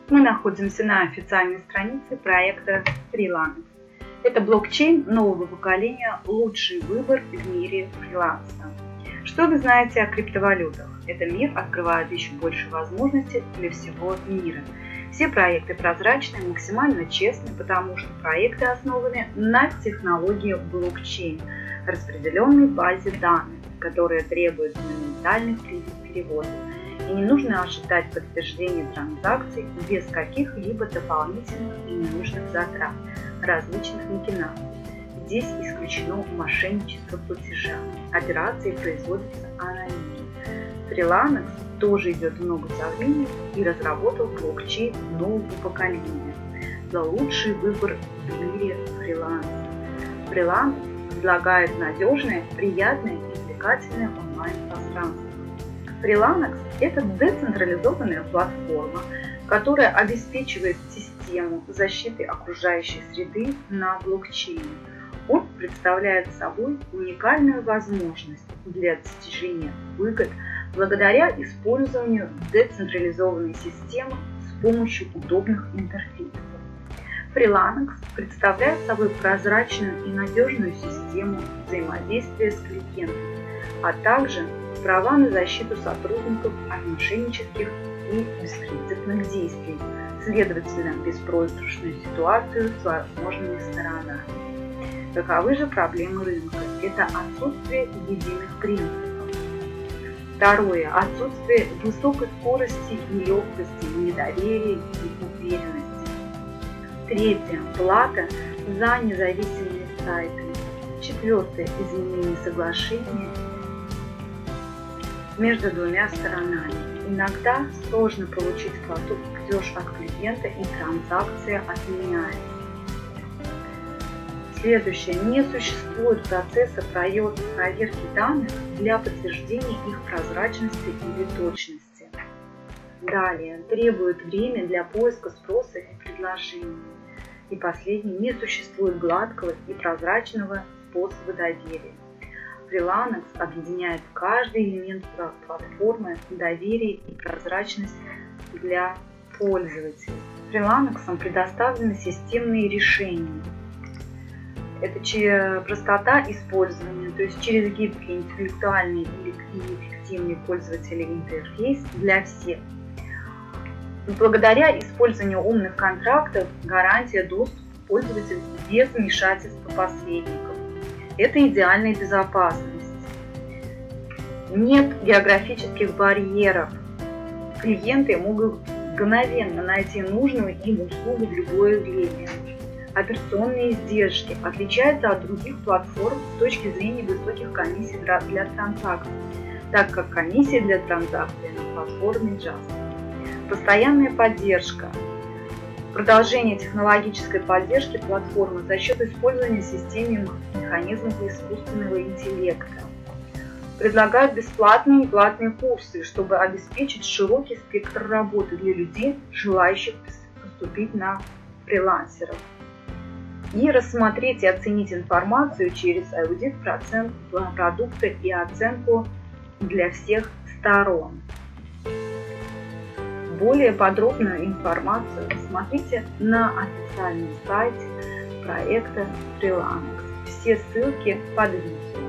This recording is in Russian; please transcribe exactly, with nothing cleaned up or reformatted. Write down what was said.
Мы находимся на официальной странице проекта Freelanix. Это блокчейн нового поколения, лучший выбор в мире фриланса. Что вы знаете о криптовалютах? Этот мир открывает еще больше возможностей для всего мира. Все проекты прозрачны, максимально честны, потому что проекты основаны на технологии блокчейн, распределенной базе данных, которая требует моментальных переводов. И не нужно ожидать подтверждения транзакций без каких-либо дополнительных и ненужных затрат, различных махинаций. Здесь исключено мошенничество платежа. Операции производятся анонимно. Freelanix тоже идет в ногу со временем и разработал блокчейн нового поколения за лучший выбор в мире фриланса. Freelanix предлагает надежное, приятное и увлекательное онлайн-пространство. Freelanix – это децентрализованная платформа, которая обеспечивает систему защиты окружающей среды на блокчейне. Он представляет собой уникальную возможность для достижения выгод благодаря использованию децентрализованной системы с помощью удобных интерфейсов. Freelanix представляет собой прозрачную и надежную систему взаимодействия с клиентами, а также права на защиту сотрудников от мошеннических и беспринципных действий, следовательно, беспроигрышную ситуацию с возможными сторонами. Каковы же проблемы рынка? Это отсутствие единых принципов. Второе. Отсутствие высокой скорости и легкости, недоверия и уверенности. Третье. Плата за независимые сайты. Четвертое. Изменение соглашения между двумя сторонами. Иногда сложно получить платеж от клиента и транзакция отменяется. Следующее. Не существует процесса проверки данных для подтверждения их прозрачности или точности. Далее. Требует время для поиска спроса и предложений. И последнее. Не существует гладкого и прозрачного способа доверия. Freelanix объединяет каждый элемент платформы, доверие и прозрачность для пользователей. Freelanix предоставлены системные решения. Это простота использования, то есть через гибкий, интеллектуальный и эффективный пользовательский интерфейс для всех. Благодаря использованию умных контрактов гарантия доступа пользователя без вмешательства посредников. Это идеальная безопасность. Нет географических барьеров. Клиенты могут мгновенно найти нужную им услугу в любое время. Операционные издержки отличаются от других платформ с точки зрения высоких комиссий для транзакций, так как комиссии для транзакций на платформе Just. Постоянная поддержка. Продолжение технологической поддержки платформы за счет использования системных механизмов искусственного интеллекта. Предлагают бесплатные и платные курсы, чтобы обеспечить широкий спектр работы для людей, желающих поступить на фрилансеров. И рассмотреть и оценить информацию через аудит процент продукта и оценку для всех сторон. Более подробную информацию смотрите на официальном сайте проекта Freelanix. Все ссылки под видео.